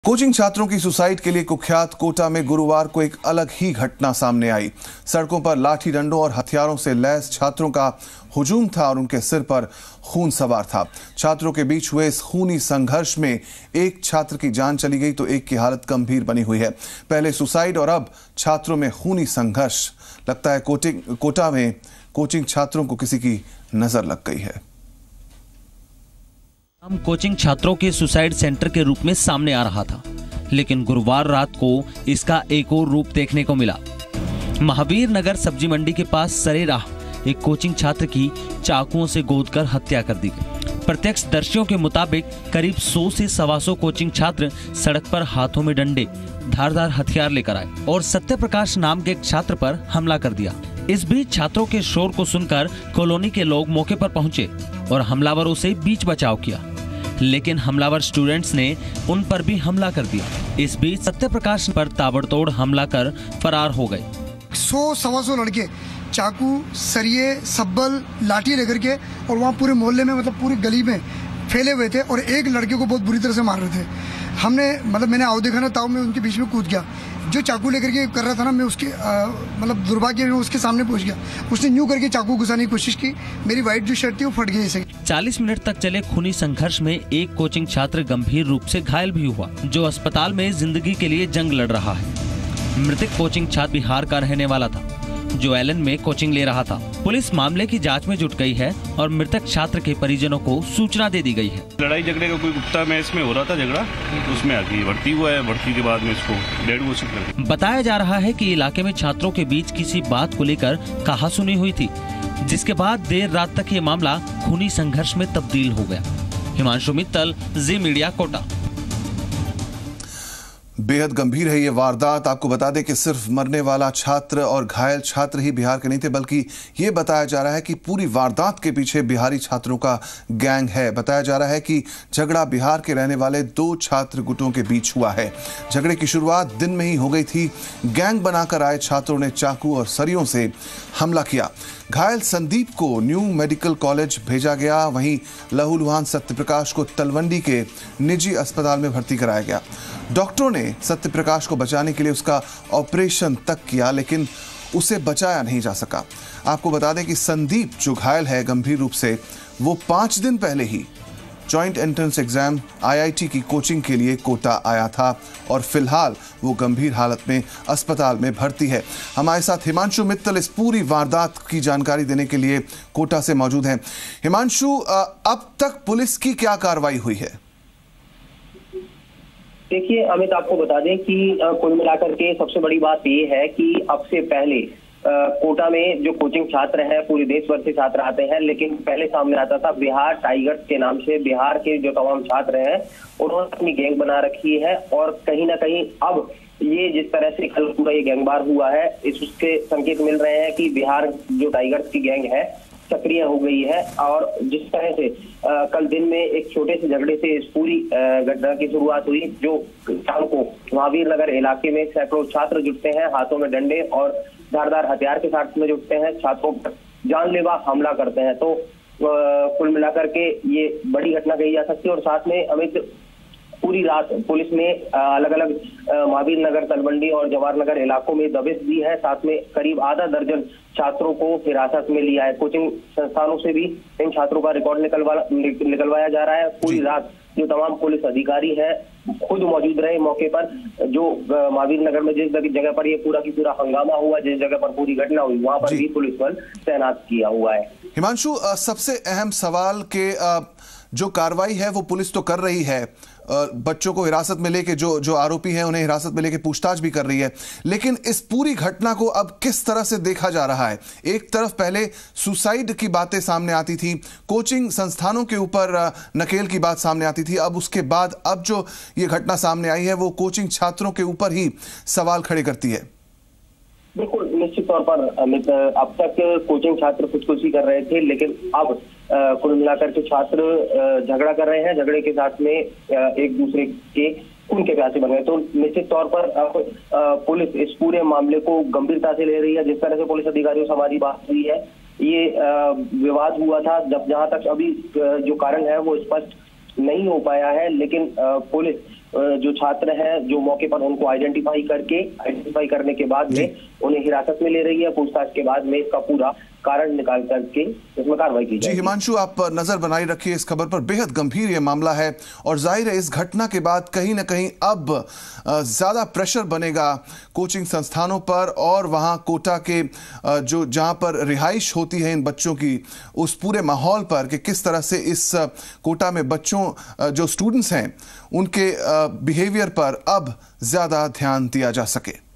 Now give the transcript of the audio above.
Coaching छात्रों की suicide के लिए कुख्यात कोटा में गुरुवार को एक अलग ही घटना सामने आई। सड़कों पर लाठी डंडों और हथियारों से लैस छात्रों का हुजूम था और उनके सिर पर खून सवार था। छात्रों के बीच हुए इस खूनी संघर्ष में एक छात्र की जान चली गई तो एक की हालत गंभीर बनी हुई है। पहले सुसाइड और अब छात्रों में खूनी संघर्ष। लगता है कोटा में कोचिंग छात्रों को किसी की नजर लग गई है। हम कोचिंग छात्रों के सुसाइड सेंटर के रूप में सामने आ रहा था, लेकिन गुरुवार रात को इसका एक और रूप देखने को मिला। महावीर नगर सब्जी मंडी के पास सरेराह एक कोचिंग छात्र की चाकुओं से गोदकर हत्या कर दी गई। प्रत्यक्षदर्शियों के मुताबिक करीब 100 से 125 कोचिंग छात्र सड़क पर हाथों में डंडे, धारदार हथियार लेकर आए और सत्यप्रकाश नाम के एक छात्र पर हमला कर दिया। इस बीच छात्रों के शोर को सुनकर कॉलोनी के लोग मौके पर पहुंचे और हमलावरों से बीच बचाव किया, लेकिन हमलावर स्टूडेंट्स ने उन पर भी हमला कर दिया। इस बीच सत्यप्रकाश पर ताबड़तोड़ हमला कर फरार हो गए। 100-125 लड़के चाकू, सरिये, सब्बल, लाठी लेकर के और वहाँ पूरे मोहल्ले में पूरी गली में फैले हुए थे और एक लड़के को बहुत बुरी तरह से मार रहे थे। हमने मैंने आओ देखा ना, ताऊ मैं उनके बीच में कूद गया। जो चाकू लेकर के कर रहा था ना, मैं उसके दुर्भाग्य में उसके सामने पहुंच गया। उसने यूं करके चाकू घुसाने की कोशिश की, मेरी व्हाइट जो शर्ट थी वो फट गई ऐसे। 40 मिनट तक चले खूनी संघर्ष में एक कोचिंग छात्र गंभीर रूप से घायल भी हुआ, जो अस्पताल में जिंदगी के लिए जंग लड़ रहा है। मृतक कोचिंग छात्र बिहार का रहने वाला था, जो एलन में कोचिंग ले रहा था। पुलिस मामले की जांच में जुट गई है और मृतक छात्र के परिजनों को सूचना दे दी गई है। लड़ाई झगड़े का कोई गुप्ता मैच में हो रहा था झगड़ा, उसमें आगे भर्ती हुआ है। भर्ती के बाद में इसको डेड घोषित कर दिया। बताया जा रहा है कि इलाके में छात्रों के बीच किसी बात को लेकर कहासुनी हुई थी, जिसके बाद देर रात तक ये मामला खूनी संघर्ष में तब्दील हो गया। हिमांशु मित्तल, जी मीडिया, कोटा। बेहद गंभीर है ये वारदात। आपको बता दें कि सिर्फ मरने वाला छात्र और घायल छात्र ही बिहार के नहीं थे, बल्कि ये बताया जा रहा है कि पूरी वारदात के पीछे बिहारी छात्रों का गैंग है। बताया जा रहा है कि झगड़ा बिहार के रहने वाले 2 छात्र गुटों के बीच हुआ है। झगड़े की शुरुआत दिन में ही हो गई थी। गैंग बनाकर आए छात्रों ने चाकू और सरियों से हमला किया। घायल संदीप को न्यू मेडिकल कॉलेज भेजा गया, वहीं लहूलुहान सत्यप्रकाश को तलवंडी के निजी अस्पताल में भर्ती कराया गया। डॉक्टरों ने सत्यप्रकाश को बचाने के लिए उसका ऑपरेशन तक किया, लेकिन उसे बचाया नहीं जा सका। आपको बता दें कि संदीप जो घायल है गंभीर रूप से, वो 5 दिन पहले ही जॉइंट एंट्रेंस एग्जाम IIT की कोचिंग के लिए कोटा आया था और फिलहाल वो गंभीर हालत में अस्पताल में भर्ती है। हमारे साथ हिमांशु मित्तल इस पूरी वारदात की जानकारी देने के लिए कोटा से मौजूद हैं। हिमांशु, अब तक पुलिस की क्या कार्रवाई हुई है? देखिए अमित, आपको बता दें कि कुल मिलाकर के सबसे बड़ी बात ये है कि अब से पहले कोटा में जो कोचिंग छात्र हैं, पूरे देश भर से छात्र आते हैं, लेकिन पहले सामने आता था बिहार टाइगर्स के नाम से। बिहार के जो तमाम छात्र हैं उन्होंने अपनी गैंग बना रखी है और कहीं ना कहीं अब ये जिस तरह से कल पूरा ये गैंगवार हुआ है, उसके संकेत मिल रहे हैं कि बिहार जो टाइगर्स की गैंग है सक्रिय हो गई है। और जिस तरह से कल दिन में एक छोटे से झगड़े से इस पूरी घटना की शुरुआत हुई, जो शाम को महावीर नगर इलाके में सैकड़ों छात्र जुटते हैं, हाथों में डंडे और धारदार हथियार के साथ में जुटते हैं, छात्रों पर जानलेवा हमला करते हैं। तो कुल मिलाकर के ये बड़ी घटना कही जा सकती है। और साथ में अमित, पूरी रात पुलिस ने अलग अलग महावीर नगर, तलवंडी और जवाहर नगर इलाकों में दबिश दी है। साथ में करीब आधा दर्जन छात्रों को हिरासत में लिया है। कोचिंग संस्थानों से भी इन छात्रों का रिकॉर्ड निकलवाया जा रहा है। पूरी रात जो तमाम पुलिस अधिकारी हैं खुद मौजूद रहे मौके पर। जो महावीर नगर में जिस जगह पर ये पूरा की पूरा हंगामा हुआ, जिस जगह पर पूरी घटना हुई, वहां पर भी पुलिस बल तैनात किया हुआ है। हिमांशु, सबसे अहम सवाल के जो कार्रवाई है वो पुलिस तो कर रही है, बच्चों को हिरासत में लेके जो आरोपी हैं उन्हें हिरासत में लेके पूछताछ भी कर रही है, लेकिन इस पूरी घटना को अब किस तरह से देखा जा रहा है? एक तरफ पहले सुसाइड की बातें सामने आती थी, कोचिंग संस्थानों के ऊपर नकेल की बात सामने आती थी, अब उसके बाद अब जो ये घटना सामने आई है वो कोचिंग छात्रों के ऊपर ही सवाल खड़े करती है। बिल्कुल, निश्चित तौर पर अमित, अब तक कोचिंग छात्र खुदकुशी कर रहे थे, लेकिन अब कुल मिलाकर के छात्र झगड़ा कर रहे हैं। झगड़े के साथ में एक दूसरे के खून के प्यासे बन गए। तो निश्चित तौर पर अब पुलिस इस पूरे मामले को गंभीरता से ले रही है। जिस तरह से पुलिस अधिकारियों से हमारी बात हुई है, ये विवाद हुआ था, जब जहां तक अभी जो कारण है वो स्पष्ट नहीं हो पाया है, लेकिन पुलिस जो छात्र हैं जो मौके पर उनको आइडेंटिफाई करने के बाद में उन्हें हिरासत में ले रही है। पूछताछ के बाद में इसका पूरा कारण निकाल करके इसमें कार्रवाई की जाएगी। जी हिमांशु, आप नजर बनाए रखिए इस खबर पर। बेहद गंभीर ये मामला है और जाहिर है इस घटना के बाद कहीं ना कहीं अब ज्यादा प्रेशर बनेगा कोचिंग संस्थानों पर और वहां कोटा के जो जहां पर रिहाइश होती है इन बच्चों की, उस पूरे माहौल पर कि किस तरह से इस कोटा में बच्चों जो स्टूडेंट्स हैं उनके बिहेवियर पर अब ज्यादा ध्यान दिया जा सके।